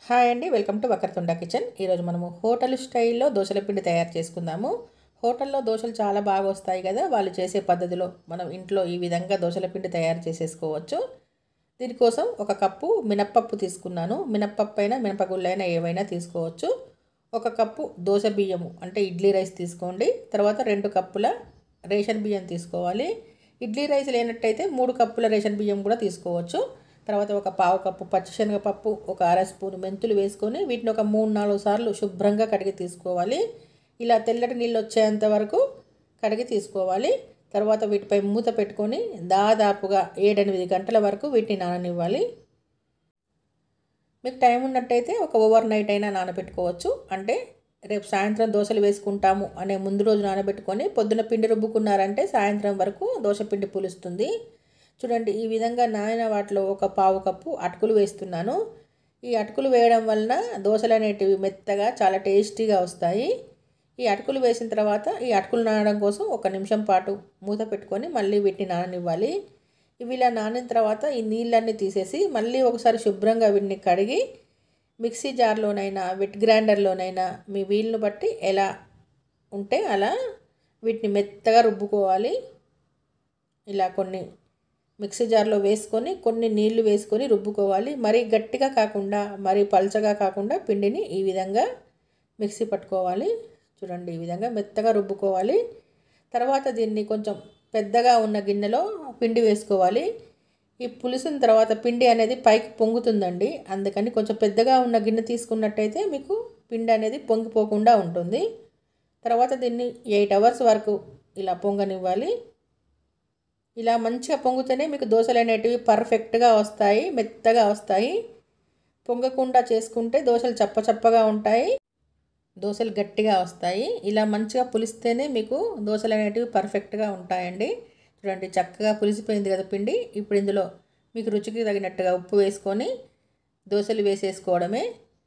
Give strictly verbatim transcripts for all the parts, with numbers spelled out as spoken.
Hi అండి, welcome to Vakratunda kitchen. ఈరోజు మనము హోటల్ స్టైల్లో దోశల పిండి తయారు చేసుకుందాము. హోటల్లో దోశలు చాలా బాగా వస్తాయి కదా, వాళ్ళు చేసే పద్ధతిలో మనం ఇంట్లో ఈ విధంగా దోశల పిండి తయారు చేసేసుకోవచ్చు. దీనికోసం ఒక కప్పు మినప్పప్పు తీసుకున్నాను. మినప్పప్పు అయినా మినపగుళ్ళైనా ఏవైనా తీసుకోవచ్చు. ఒక కప్పు దోశ బియ్యము అంటే ఇడ్లీ రైస్ తీసుకోండి. తర్వాత రెండు కప్పుల రేషన్ బియ్యం తీసుకోవాలి. ఇడ్లీ రైస్ లేనట్టయితే మూడు కప్పుల రేషన్ బియ్యం కూడా తీసుకోవచ్చు. తర్వాత ఒక పావు కప్పు పచ్చిశనగపప్పు, ఒక అర స్పూన్ మెంతులు వేసుకొని వీటిని ఒక మూడు నాలుగు సార్లు శుభ్రంగా కడిగి తీసుకోవాలి. ఇలా తెల్లటి నీళ్ళు వచ్చేంత వరకు కడిగి తీసుకోవాలి. తర్వాత వీటిపై మూత పెట్టుకొని దాదాపుగా ఏడెనిమిది గంటల వరకు వీటిని నాననివ్వాలి. మీకు టైం ఉన్నట్టయితే ఒక ఓవర్ నైట్ అయినా నానబెట్టుకోవచ్చు. అంటే రేపు సాయంత్రం దోశలు వేసుకుంటాము అనే ముందు రోజు నానబెట్టుకొని పొద్దున పిండి రుబ్బుకున్నారంటే సాయంత్రం వరకు దోశ పిండి పులుస్తుంది. చూడండి, ఈ విధంగా నానిన వాటిలో ఒక పావు కప్పు అటుకులు వేస్తున్నాను. ఈ అటుకులు వేయడం వలన దోశలు అనేటివి మెత్తగా చాలా టేస్టీగా వస్తాయి. ఈ అటుకులు వేసిన తర్వాత ఈ అటుకులు నానడం కోసం ఒక నిమిషం పాటు మూత పెట్టుకొని మళ్ళీ వీటిని నాననివ్వాలి. ఇవి ఇలా నానిన తర్వాత ఈ నీళ్ళన్నీ తీసేసి మళ్ళీ ఒకసారి శుభ్రంగా వీటిని కడిగి మిక్సీ జార్లోనైనా వెట్ గ్రైండర్లోనైనా మీ వీలును బట్టి ఎలా ఉంటే అలా వీటిని మెత్తగా రుబ్బుకోవాలి. ఇలా కొన్ని మిక్సీ జార్లో వేసుకొని కొన్ని నీళ్లు వేసుకొని రుబ్బుకోవాలి. మరీ గట్టిగా కాకుండా మరీ పల్చగా కాకుండా పిండిని ఈ విధంగా మిక్సీ పట్టుకోవాలి. చూడండి, ఈ విధంగా మెత్తగా రుబ్బుకోవాలి. తర్వాత దీన్ని కొంచెం పెద్దగా ఉన్న గిన్నెలో పిండి వేసుకోవాలి. ఈ పులిసిన తర్వాత పిండి అనేది పైకి పొంగుతుందండి. అందుకని కొంచెం పెద్దగా ఉన్న గిన్నె తీసుకున్నట్టయితే మీకు పిండి అనేది పొంగిపోకుండా ఉంటుంది. తర్వాత దీన్ని ఎయిట్ అవర్స్ వరకు ఇలా పొంగనివ్వాలి. ఇలా మంచిగా పొంగుతూనే మీకు దోశలు అనేటివి పర్ఫెక్ట్గా వస్తాయి, మెత్తగా వస్తాయి. పొంగకుండా చేసుకుంటే దోశలు చప్ప చప్పగా ఉంటాయి, దోశలు గట్టిగా వస్తాయి. ఇలా మంచిగా పులిస్తేనే మీకు దోశలు అనేటివి పర్ఫెక్ట్గా ఉంటాయండి. చూడండి, చక్కగా పులిసిపోయింది కదా పిండి. ఇప్పుడు ఇందులో మీకు రుచికి తగినట్టుగా ఉప్పు వేసుకొని దోశలు వేసేసుకోవడమే.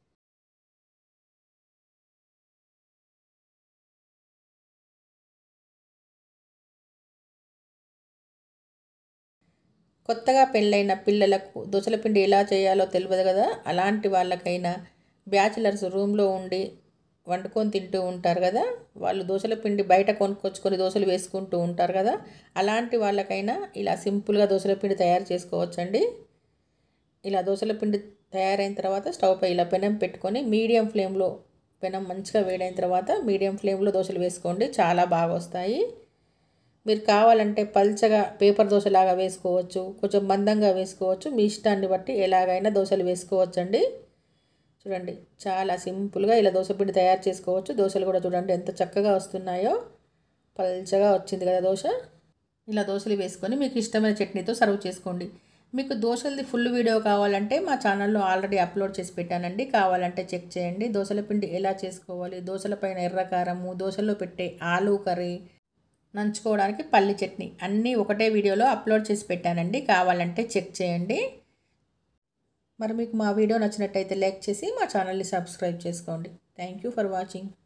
కొత్తగా పెళ్ళైన పిల్లలకు దోశల పిండి ఎలా చేయాలో తెలియదు కదా, అలాంటి వాళ్ళకైనా బ్యాచిలర్స్ రూమ్లో ఉండి వండుకొని తింటూ ఉంటారు కదా, వాళ్ళు దోశల పిండి బయట కొనుక్కొచ్చుకొని దోశలు వేసుకుంటూ ఉంటారు కదా, అలాంటి వాళ్ళకైనా ఇలా సింపుల్గా దోశల పిండి తయారు చేసుకోవచ్చండి. ఇలా దోశల పిండి తయారైన తర్వాత స్టవ్ పై ఇలా పెనం పెట్టుకొని మీడియం ఫ్లేమ్లో, పెనం మంచిగా వేడైన తర్వాత మీడియం ఫ్లేమ్లో దోశలు వేసుకోండి, చాలా బాగా వస్తాయి. మీరు కావాలంటే పల్చగా పేపర్ దోశలాగా వేసుకోవచ్చు, కొంచెం మందంగా వేసుకోవచ్చు. మీ ఇష్టాన్ని బట్టి ఎలాగైనా దోశలు వేసుకోవచ్చండి. చూడండి, చాలా సింపుల్గా ఇలా దోశ పిండి తయారు చేసుకోవచ్చు. దోశలు కూడా చూడండి ఎంత చక్కగా వస్తున్నాయో, పల్చగా వచ్చింది కదా దోశ. ఇలా దోశలు వేసుకొని మీకు ఇష్టమైన చట్నీతో సర్వ్ చేసుకోండి. మీకు దోశలది ఫుల్ వీడియో కావాలంటే మా ఛానల్లో ఆల్రెడీ అప్లోడ్ చేసి పెట్టానండి, కావాలంటే చెక్ చేయండి. దోశల పిండి ఎలా చేసుకోవాలి, దోశల పైన ఎర్రకారము, దోశల్లో పెట్టే ఆలూ కర్రీ, నంచుకోవడానికి పల్లి చట్నీ అన్నీ ఒకటే వీడియోలో అప్లోడ్ చేసి పెట్టానండి, కావాలంటే చెక్ చేయండి. మరి మీకు మా వీడియో నచ్చినట్టయితే లైక్ చేసి మా ఛానల్ని సబ్స్క్రైబ్ చేసుకోండి. Thank you for watching.